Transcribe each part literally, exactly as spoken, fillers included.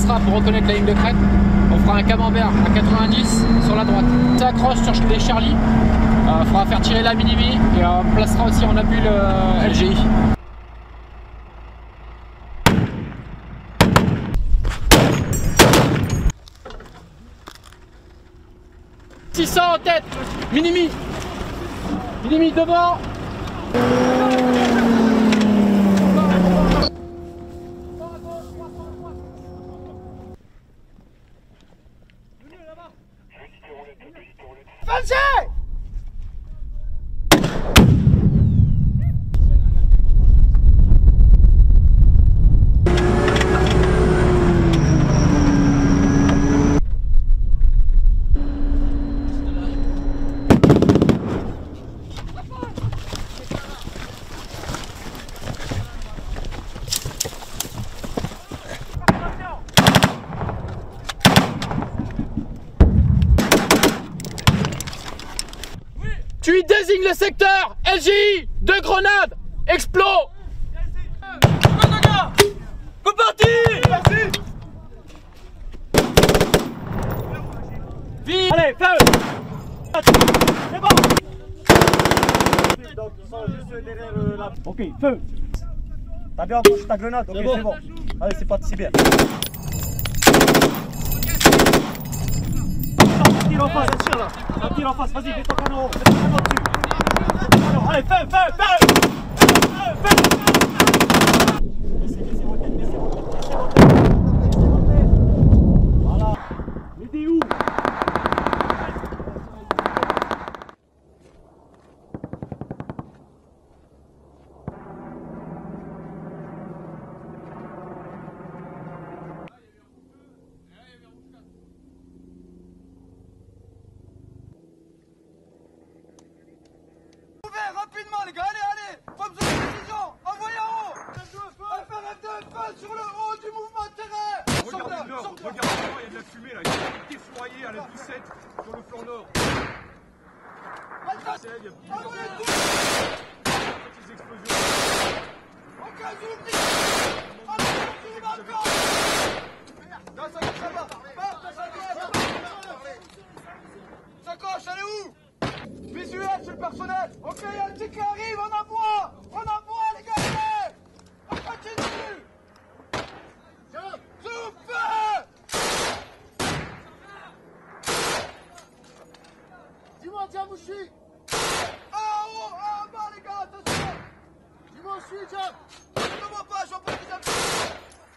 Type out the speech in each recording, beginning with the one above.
passera pour reconnaître la ligne de crête. On fera un camembert à quatre-vingt-dix sur la droite. On s'accroche sur les Charlie. Il euh, faudra faire tirer la Minimi et euh, on placera aussi en appui le euh, L G I. six cents en tête, Minimi. Minimi devant. Vas-y! Tu y désignes le secteur L G I de Grenade. Explos. C'est parti! Vite. Allez, feu! C'est bon! Donc ils sont juste derrière euh, la... Ok, feu! T'as bien accroché ta grenade, ok c'est bon. bon. Allez, c'est parti, c'est bien. Ça tire en face, ça tire là. Ça tire en face, vas-y, mets ton canon haut, mets ton canon dessus. Allez, feu, feu, feu! Feu, feu! Laissez, laissez vos têtes, laissez vos têtes, laissez vos têtes. Laissez vos têtes. Voilà. Mettez où? Rapidement les gars, allez, allez, pas besoin de précision, envoyez en haut. On va faire un deux feu sur le haut du mouvement de terrain. Regardez le nord, regardez le nord, il y a de la fumée là, il y a des défoyés à la dix-sept sur le flanc nord. Il y a Envoyez tout. petites explosions. Au cas où, allez, on encore. Là, ça coche là-bas, ça coche, ça coche, elle est où? Visuel sur le personnel. Ok, il y a un tic qui arrive, on envoie. On envoie les gars. On continue. Zoom, feu. Dis-moi, Djamouchi. En haut, en bas les gars, attention. Dis-moi où je suis, Djam. Je ne vois pas, je vois pas les amis.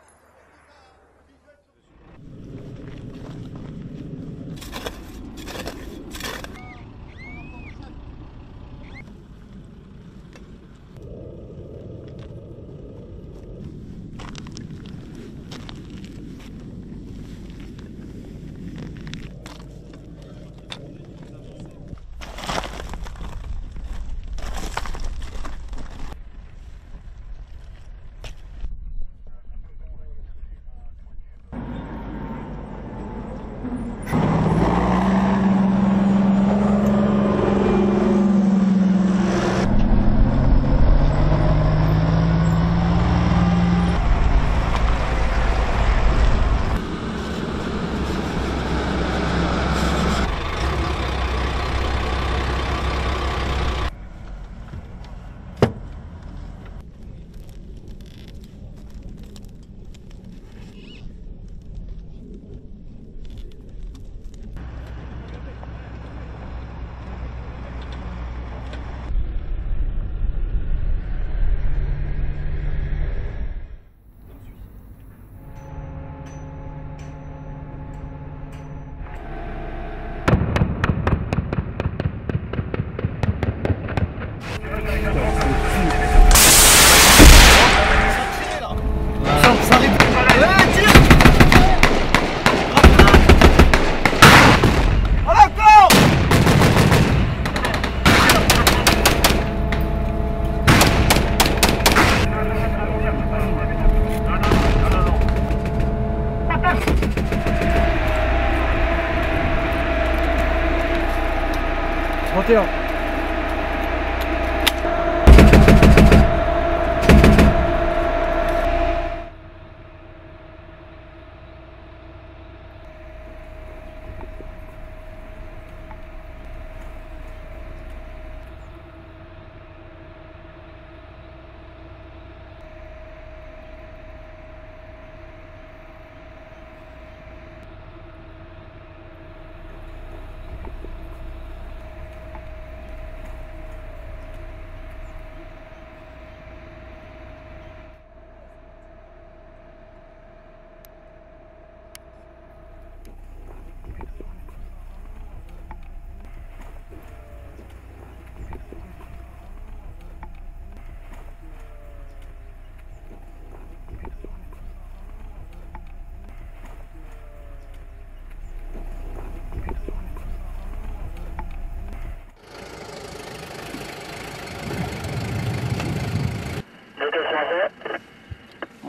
trente et un.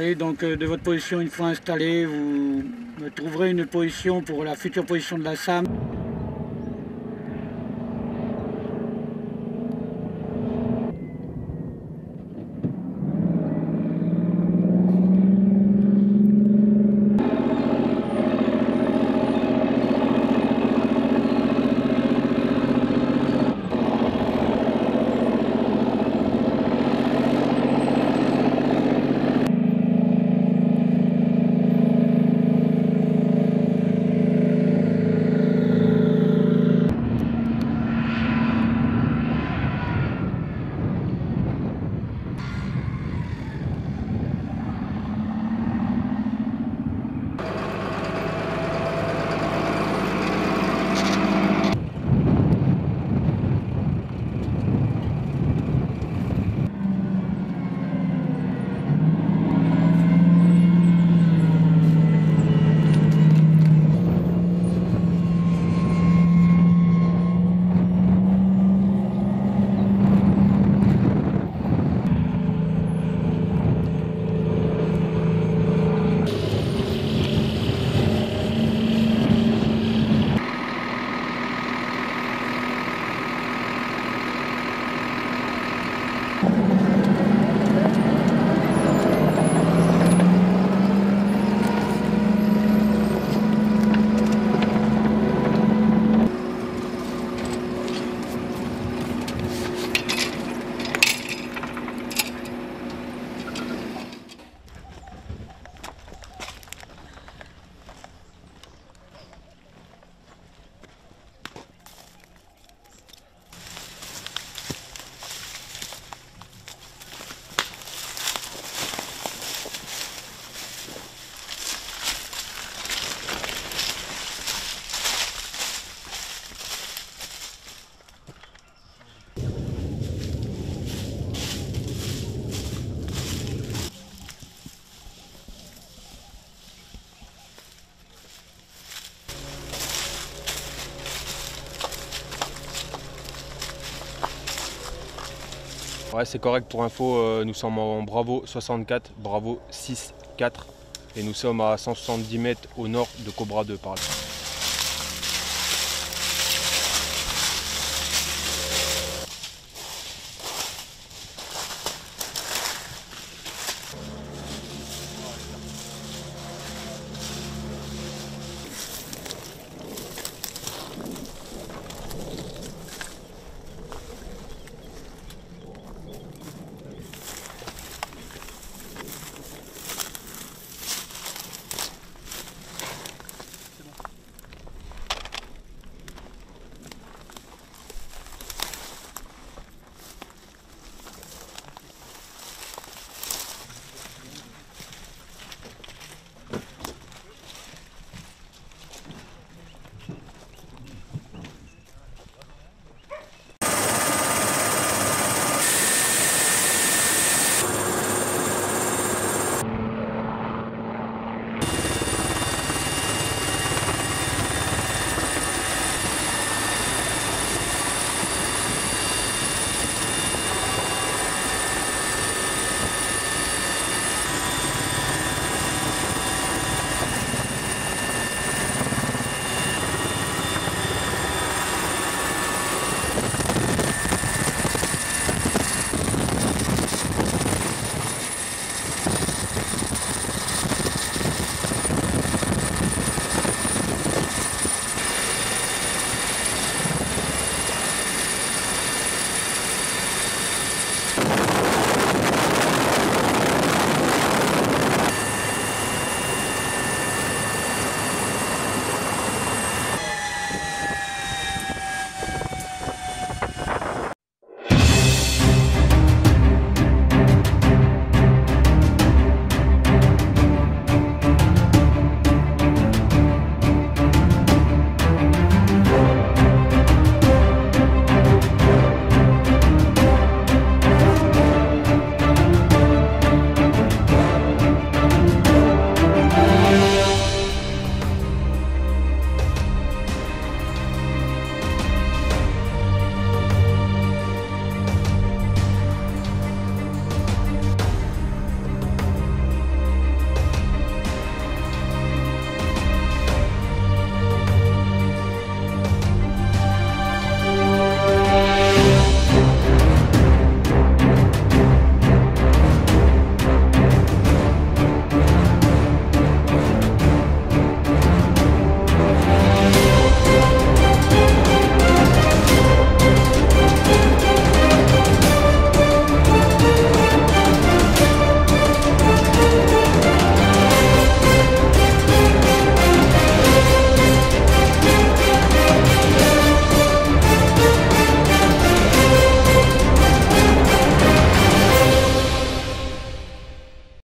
Oui, donc euh, de votre position, une fois installée, vous trouverez une position pour la future position de la S A M. Ouais, c'est correct pour info, euh, nous sommes en Bravo soixante-quatre, Bravo six quatre et nous sommes à cent soixante-dix mètres au nord de Cobra deux par là.